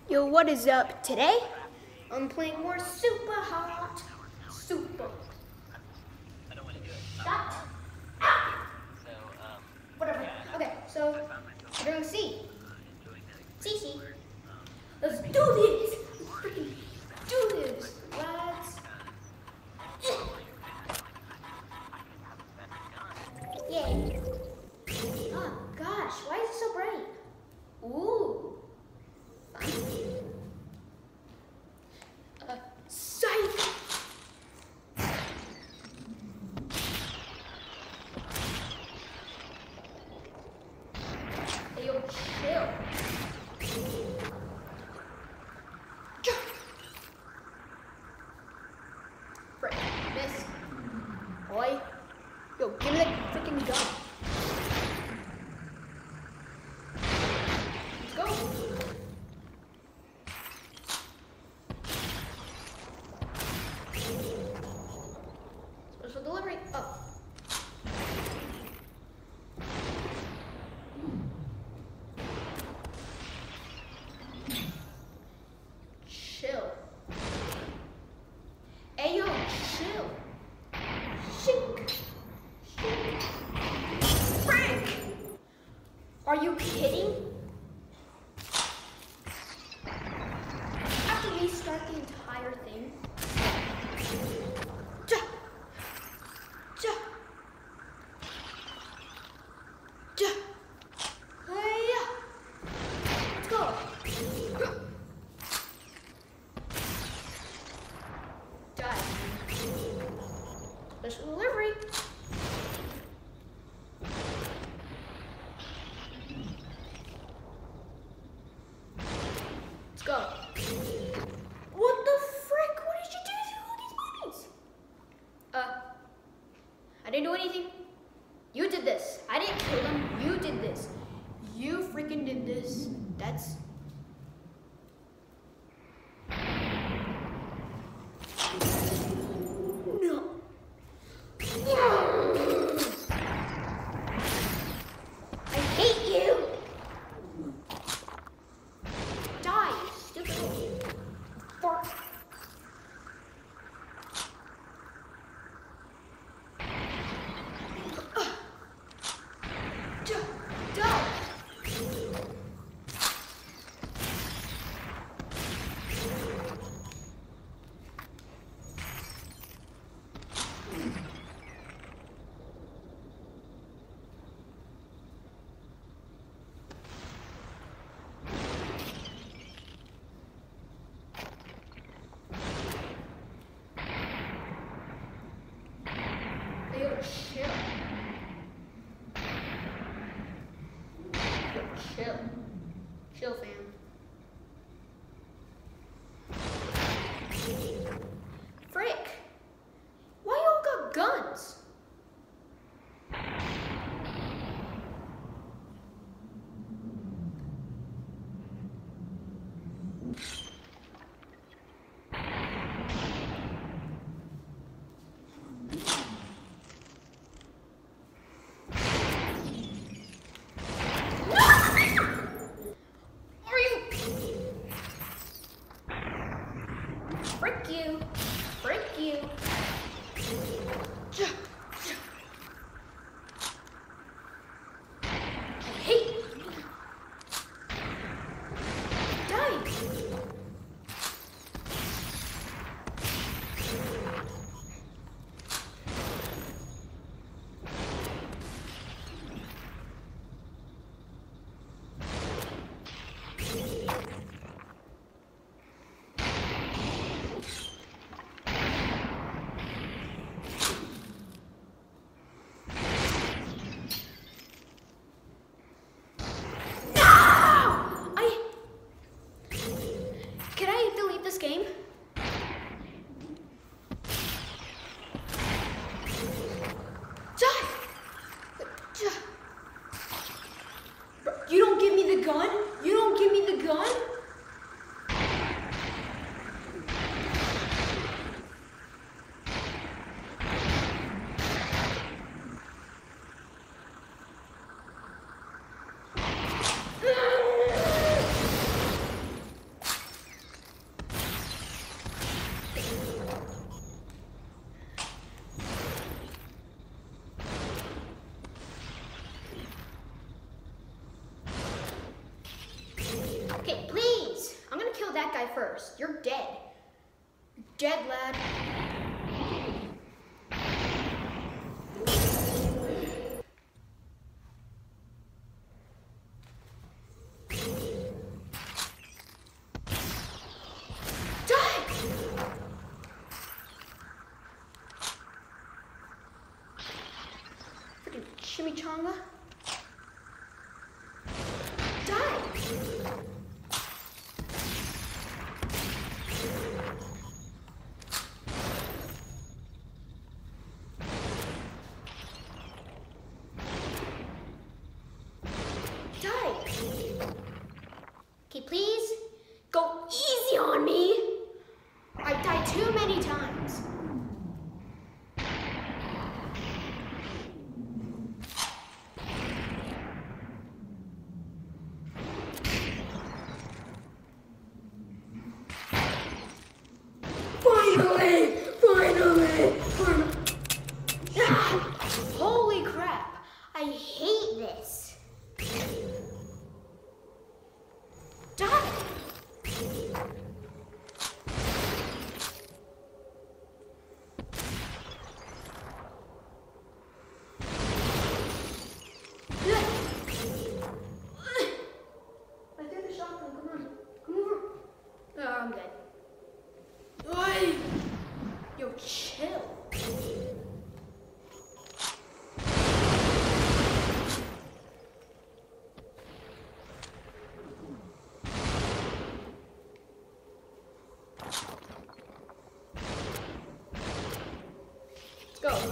Yo, what is up today? I'm playing more super hot. Super. Shut up. Whatever. Okay, so we're doing C. C. Let's do this. Let's freaking do this. Let's. Yay. Oh gosh, why is it so bright? Ooh. Fun. Psych. Hey, yo, chill. Frick, miss. Boy. Yo, give me the freaking gun. Let's go. Special delivery. Oh. Chill. Ayo, chill. Shink. Shink. Frank! Are you kidding? I have to restart the entire thing. Let's go. Die. Special delivery. Let's go. What the frick? What did you do to all these bunnies? I didn't do anything. You did this. I didn't kill them. You did this. You freaking did this. That's... No. I hate you. Die, you stupid fart. Die. Yo, chill. Yo, chill. Chill, fam. Frick. Why y'all got guns? Frick you. Frick you. I hate you. Die. Can I delete this game? You don't give me the gun? You don't give me the gun? that guy first. You're dead. You're dead, lad. Chimichanga? Die! Die! Okay, please go easy on me. I died too many times. Finally! Ah, holy crap! I hate this. Die! I threw the shotgun. Come on. Come over. Oh, I'm dead. Oi! Yo, chill. Let's go.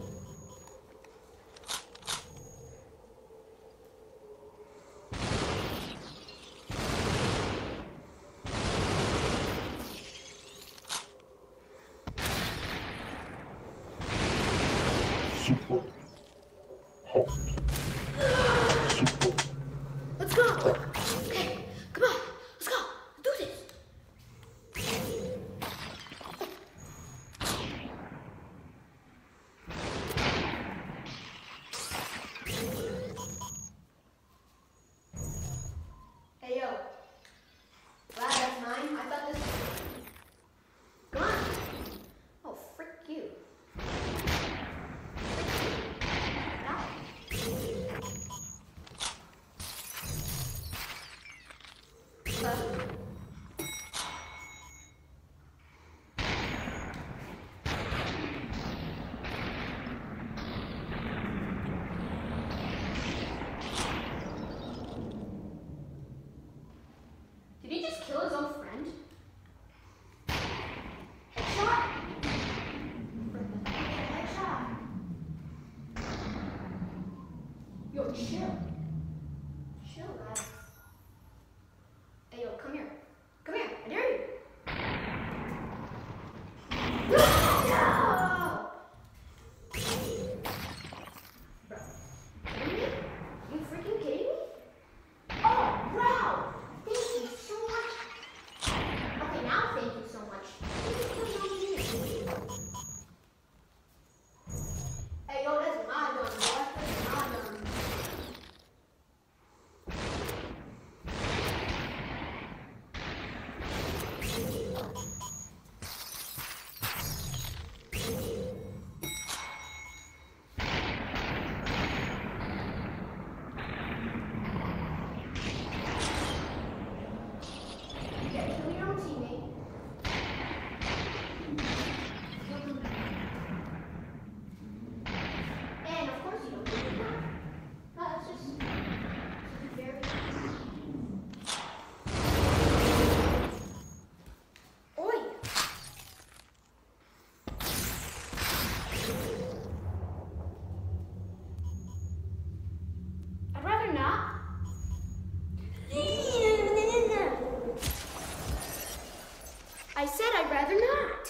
Super hot. Super. Let's go. Okay, come on. Let's go. Let's do this. Hey, yo. Wow, that's mine. I thought this. Come on. Oh, frick you. Did he just kill his own friend? Headshot? Headshot. Yo, chill. Chill, lad. Hey, yo, come here. Come here. I dare you. No! Bro. Kidding me? You freaking kidding me? Oh, wow! Thank you so much. Okay, now thank you so much. Hey, yo, that's my gun, boy. That's my gun. I said I'd rather not.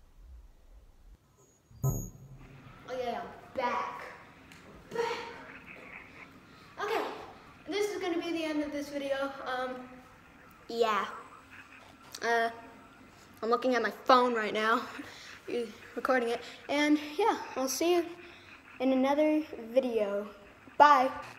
Oh yeah, I'm back. Okay, this is gonna be the end of this video. Yeah. I'm looking at my phone right now, recording it, and yeah, I'll see you in another video. Bye.